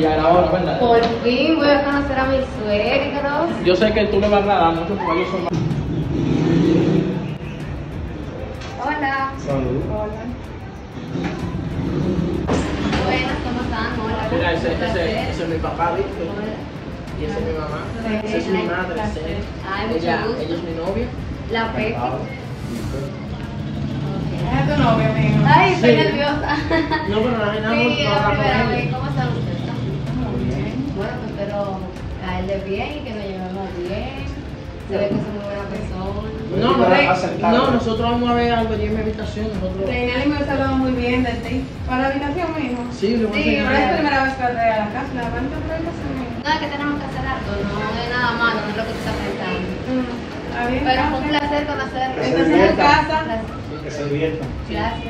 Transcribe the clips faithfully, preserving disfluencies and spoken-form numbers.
ya era hora, ¿verdad? Por fin voy a conocer a mis suegros. Yo sé que tú le vas a agradar mucho porque ellos son más. Hola. Salud. Hola. Buenas, ¿cómo están? Hola. Mira, ese, Un ese, placer. ese es mi papá, ¿viste? Hola. Y esa es mi mamá. Sí, Esa es mi ay, madre, placer. Cel. Ay, mucho ella, gusto. ella es mi novia. La Pepe. Es tu novio, amigo. Ay, estoy Sí. nerviosa. No, pero no hay nada Sí, más es la para primera hablar con vez. ella. ¿Cómo están ustedes? Muy bien. Bueno, pues espero caerle bien y que nos llevemos bien. Se ve que es muy buena persona. No, no, Para no, acercar. no, nosotros vamos a ver algo allí en mi habitación. Nosotros... Reinal y me ha hablado muy bien de ti. ¿Para la habitación, mijo? Sí, le voy a Sí, No enseñar. es la primera vez que trae a la casa. La van a traer a la casa, mijo. No, es que tenemos que hacer algo, no es nada malo, no es lo que tú estás pensando. Mm, Está bien. Pero fue un gracias. placer conocerlo. Que se Entonces, en divierta. casa. Gracias. Que se diviertan. Gracias.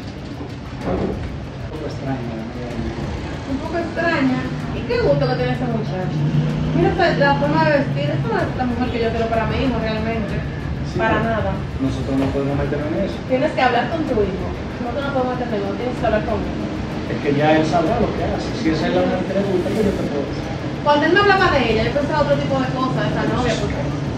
Un poco extraño. Un poco extraña. ¿Y qué gusto que tiene ese muchacho? Mira esta- la forma de vestir. Esta no es la mujer que yo quiero para mi hijo, realmente. Sí, para pero nada. Nosotros no podemos meternos en eso. Tienes que hablar con tu hijo. Nosotros no podemos meternos, tienes que hablar con él. Es que ya él sabrá lo que hace. Si esa es la mujer que le gusta, pues yo te puedo decir. Cuando él me hablaba de ella, yo pensaba otro tipo de cosas, de esa novia, porque...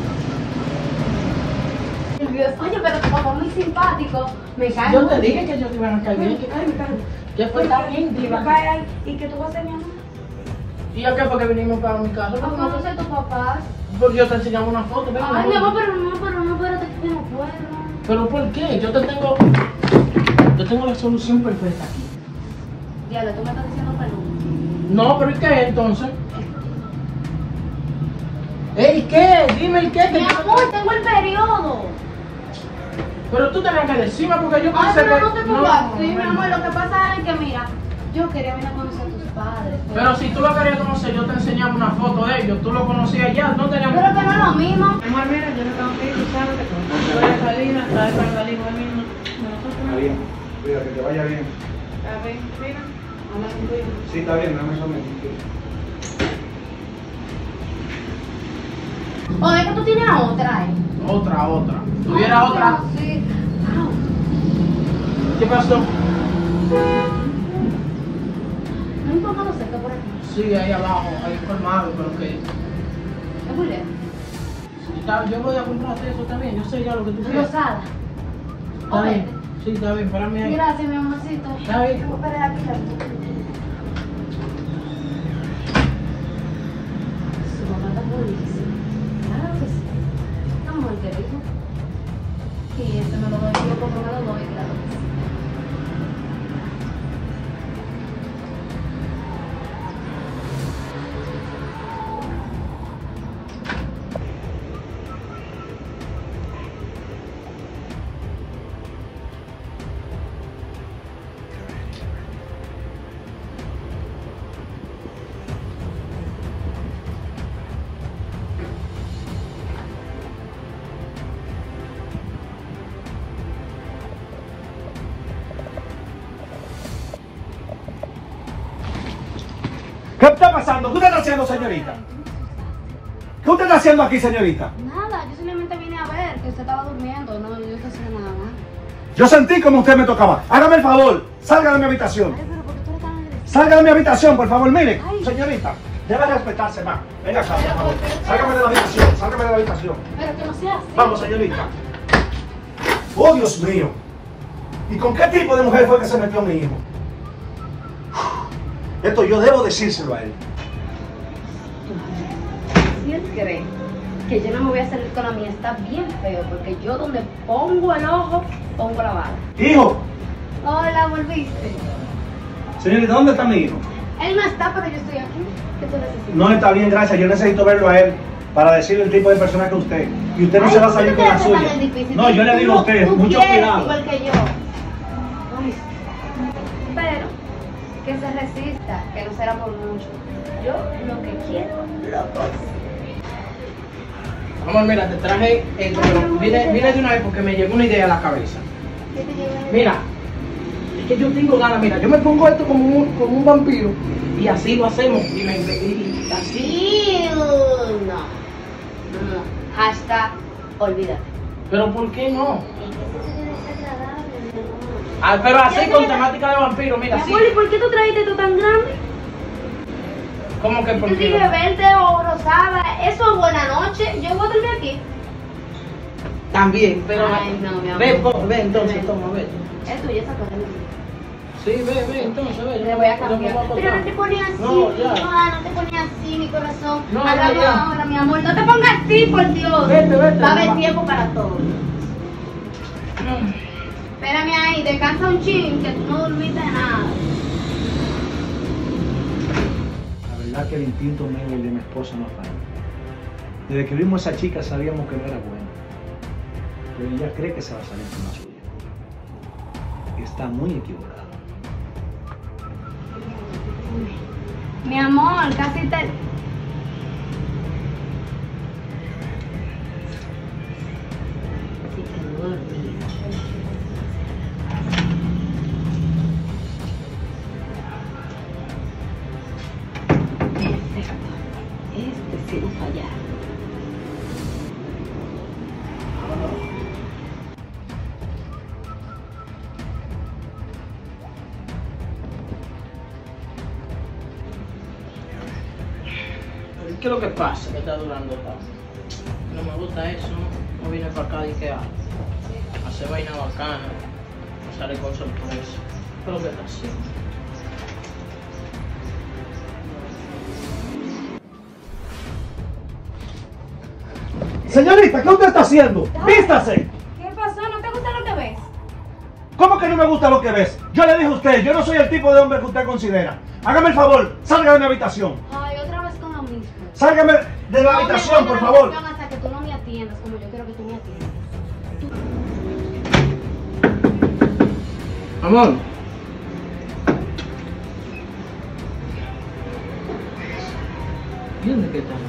Oye, pero tu papá es muy simpático. Me cae Yo muy te dije bien. que ellos te iban a caer bien. Ay, me cae. ¿Qué fue? Está bien, Y va a diva. caer ahí. ¿Y qué tú vas a hacer, mi amor? ¿Y a qué fue que vinimos para mi casa? ¿A conocer a tu papá? Porque yo te enseñaba una foto. ven, Ay, amor. mi amor, pero no, pero no, espérate que no puedo. ¿Pero por qué? Yo te tengo... Yo tengo la solución perfecta aquí. Diablo, tú me estás diciendo peludo. No, pero ¿y qué entonces? ¿Eh? ¿Y qué? Dime el qué. que Mi yo- amor, tengo el periodo. Pero tú tenías que decirme porque yo Ay, pensé pero que... no te pongas así, mi no. amor. Lo que pasa es que, mira, yo quería venir a conocer a tus padres. Pero si tú lo querías conocer, yo te enseñaba una foto de ellos. Tú lo conocías ya, no teníamos... Pero que no es lo mismo. Amor, mira, yo no tengo que ir, tú sabes que voy a salir, a traer para salir hoy mismo. Está bien. Cuídate, que vaya bien. Está bien, mira, habla con tu hijo. Sí, está bien, no me someto. O es que tú tienes a otra, ¿eh? Otra, otra. ¿Tuviera otra? Sí. ¿Qué pasó? No importa lo cerca por aquí. Sí, ahí abajo, ahí colmado, pero que... Es muy lejos. Está- Yo voy a comprarte eso también, yo sé ya lo que tú quieres. Rosada. Está bien. Sí, está bien, espérame ahí. Gracias, mi amorcito. Está bien. Voy a esperar aquí. Su mamá está buenísima. Claro que sí. Amor, qué rico. Y este me lo doy yo como me lo doy, claro que sí. ¿Qué está pasando? ¿Qué usted está haciendo, señorita? ¿Qué usted está haciendo aquí, señorita? Nada, yo simplemente vine a ver que usted estaba durmiendo, no, yo no hacía nada más. Yo sentí como usted me tocaba. Hágame el favor, salga de mi habitación. Ay, pero ¿por qué tú eres tan agresivo? Salga de mi habitación, por favor. Mire, Ay. señorita, debe respetarse más. Venga acá, por favor. Sálgame de la habitación, sálgame de la habitación. Pero que no sea así. Vamos, señorita. Oh, Dios mío. ¿Y con qué tipo de mujer fue que se metió mi hijo? Esto yo debo decírselo a él. Si él cree que yo no me voy a salir con la mía, está bien feo, porque yo donde pongo el ojo, pongo la bala. Hijo, Hola, volviste. señorita, ¿dónde está mi hijo? Él no está, pero yo estoy aquí. ¿Qué tú necesitas? No está bien, gracias. Yo necesito verlo a él para decirle el tipo de persona que usted. Y usted no Ay, se va a ¿por qué salir tú con la te haces tan suya. difícil? No, yo le Tú digo a usted, tú mucho quieres cuidado. igual que yo. Ay, pero que se resista, que no será por mucho. Yo lo que quiero, lo consigo. Amor, mira, te traje esto, pero vine, vine de una vez porque me llegó una idea a la cabeza. ¿Qué te lleva? Mira, es que yo tengo ganas, mira, yo me pongo esto como un, como un vampiro y así lo hacemos. Y, me, y, y así. Ew, no. No. Hashtag, olvídate. Pero ¿por qué no? Es que eso sería desagradable, mi amor. Ah, pero así Ya con sé. temática de vampiro, mira, Mi así. amor, ¿y por qué tú trajiste esto tan grande? ¿Cómo que por Yo qué? dije verde o rosada, eso es buena noche, yo voy a dormir aquí. También, pero... Ay, no, mi amor. Ve, po- ve entonces, Ven. toma, ve. Es tuya esa cosa. Sí, ve, ve, entonces, ve. Le voy a yo me cambiar. voy a Pero no te acostar. pones así, No, ya. no, no te pones así, mi corazón. No, no, Hablamos ya. ahora, mi amor. No te pongas así, por Dios. Vete, vete, Va a haber mamá. tiempo para todo. Espérame ahí, descansa un chin, que tú no dormiste nada. La verdad que el instinto mío y el de mi esposa no falla. Desde que vimos a esa chica sabíamos que no era buena. Pero ella cree que se va a salir con la suya. Y está muy equivocada. Mi amor, casi te... Sí, quedó dormida. Perfecto. Este sí no fallar. ¿Qué es lo que pasa que está durando tanto? No me gusta eso, no vine para acá y que a hacer vaina bacana, a salir con sorpresa. ¿Qué es lo que está haciendo? Señorita, ¿qué usted está haciendo? ¡Vístase! ¿Qué pasó? ¿No te gusta lo que ves? ¿Cómo que no me gusta lo que ves? Yo le dije a usted, yo no soy el tipo de hombre que usted considera. Hágame el favor, salga de mi habitación. Ay, otra vez con lo mismo. Sálgame de la No, habitación, me voy por de la favor. habitación hasta que tú no me atiendas como yo quiero que tú me atiendas. Amor. ¿Y dónde que estamos?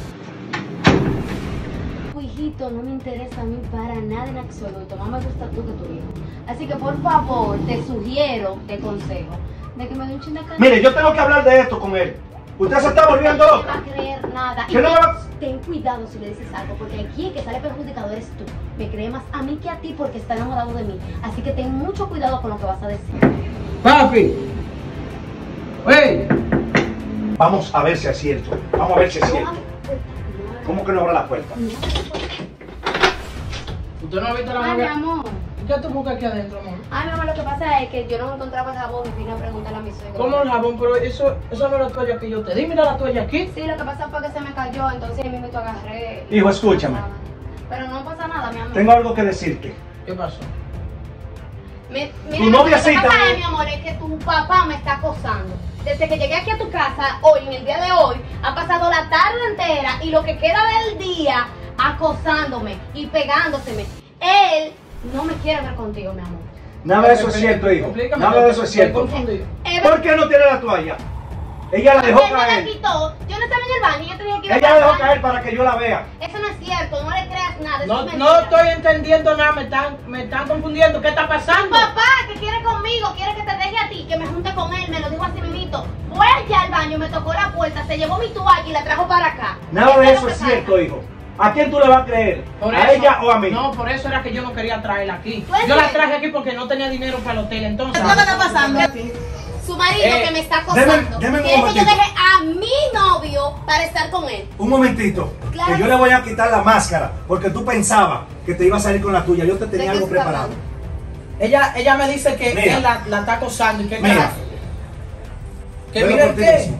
Tu hijito no me interesa a mí para nada en absoluto. Más me gusta tú que tu hijo. Así que por favor, te sugiero, te consejo, de que me dé un chin de cariño. Mire, yo tengo que hablar de esto con él. Usted se está volviendo No loca. va a creer nada. Y ¿Qué no me va- ten cuidado si le dices algo, porque aquí el que sale perjudicado eres tú. Me cree más a mí que a ti porque está enamorado de mí. Así que ten mucho cuidado con lo que vas a decir. Papi. ¡Ey! Vamos a ver si es cierto. Vamos a ver si es No cierto. abres la puerta, no abres ¿Cómo que no abra la puerta? la puerta. ¿Usted no ha visto la Ay, mi novia? amor. ¿Qué tú buscas aquí adentro, amor? Ay, mi amor, lo que pasa es que yo no encontraba el jabón y vine a preguntarle a mi suegro. ¿Cómo el jabón? Pero eso, eso no es la toalla que yo te di. Mira la toalla aquí. Sí, lo que pasa fue que se me cayó, entonces ahí mismo agarré. y- Hijo, escúchame. Pero no pasa nada, mi amor. Tengo algo que decirte. ¿Qué pasó? Mi- mira, Tu noviacita, Lo que pasa eh. es, mi amor, es que tu papá me está acosando. Desde que llegué aquí a tu casa, hoy, en el día de hoy, ha pasado la tarde entera y lo que queda del día acosándome y pegándoseme. Él no me quiere ver contigo, mi amor. Nada de eso es cierto, hijo. Explícame, Nada de eso es estoy cierto. confundido. Eh, ¿Por qué no tiene la toalla? Ella la dejó él me la caer. quitó. Yo no estaba en el baño, yo tenía que ir a Ella la dejó trabajar. caer para que yo la vea. Eso no es cierto, no le creas nada. Eso No, es no mentira. estoy entendiendo nada, me están, me están confundiendo. ¿Qué está Tu pasando? papá que quiere conmigo, quiere que te deje a ti, que me junte con él, me lo dijo así mismito. Fue allá al baño, me tocó la puerta, se llevó mi toalla y la trajo para acá. Nada de lo eso que es pasa. cierto, hijo. ¿A quién tú le vas a creer? Por ¿A eso- ella o a mí? No, por eso era que yo no quería traerla aquí. ¿Tú Yo la entiendes? traje aquí porque no tenía dinero para el hotel, entonces. ¿Qué es lo que está pasando aquí? Su marido Eh, que me está acosando. deme- deme un quiere que yo momentito. deje a mi novio para estar con él. Un momentito. Claro Que yo que le sí. voy a quitar la máscara porque tú pensabas que te iba a salir con la tuya. Yo te ¿De tenía qué algo está preparado. hablando? Ella, ella me dice que Mira. él la, la está acosando y que Mira. carajo. Que Velo mira por el ti qué. mismo.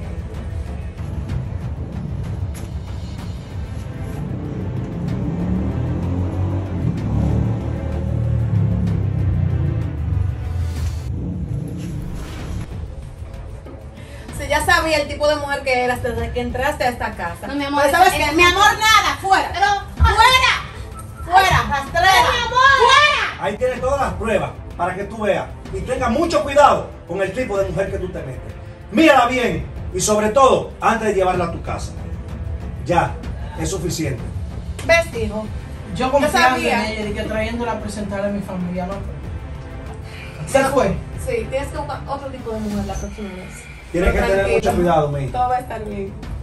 Si ya sabía el tipo de mujer que eras desde que entraste a esta casa. No, mi amor, Pero ¿sabes es- qué? es- Mi amor, nada, fuera. Pero, ¡Fuera! ¡Fuera, rastrera! ¡Ay, mi amor! ¡Fuera! Ahí tienes todas las pruebas para que tú veas. Y tenga mucho cuidado con el tipo de mujer que tú te metes. Mírala bien. Y sobre todo, antes de llevarla a tu casa. Ya, es suficiente. ¿Ves, hijo? Yo confiando en sabía. ella y que trayéndola a presentarle a mi familia, ¿no? Se fue. Sí, tienes que buscar otro tipo de mujer la próxima vez. Tienes que Pero tener tranquilo, mucho cuidado, mi hija. Todo va a estar bien.